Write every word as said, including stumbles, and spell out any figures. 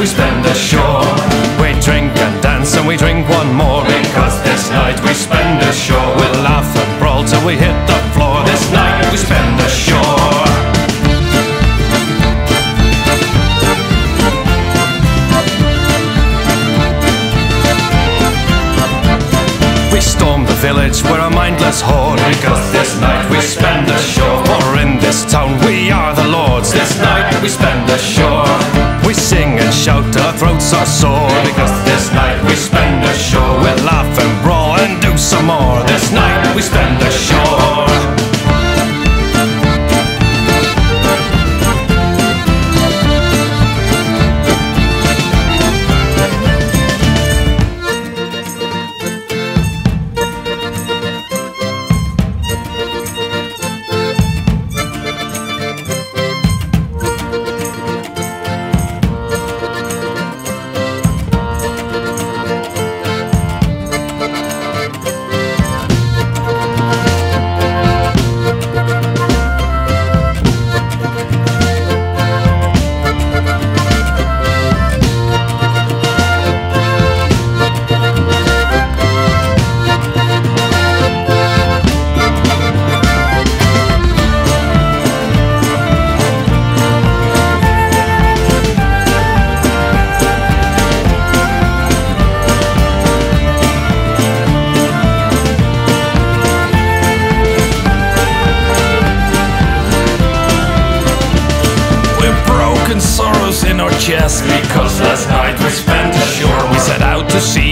we spend ashore. We drink and dance and we drink one more, because this night we spend ashore. We'll laugh and brawl till we hit the floor. This night we spend ashore. We storm the village, we're a mindless horde, because this night we spend ashore. For in this town we are the lords. This night we spend ashore. We sing and shout till our throats are sore, because this night we spend ashore. We'll laugh and brawl and do some more. This night we spend ashore. Sorrows in our chest, because last night we spent ashore. We set out to sea